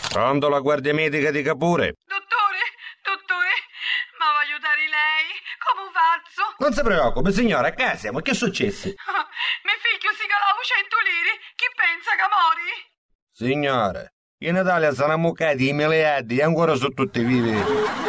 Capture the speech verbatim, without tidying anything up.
Pronto, la guardia medica di Capure? Dottore, dottore, ma va aiutare lei? Come faccio? Non si preoccupi, signora, a casa siamo, che è successo? Ah, mio figlio si calava cento lire, chi pensa che mori? Signore, in Italia sono ammuccati i miliardi e ancora sono tutti vivi.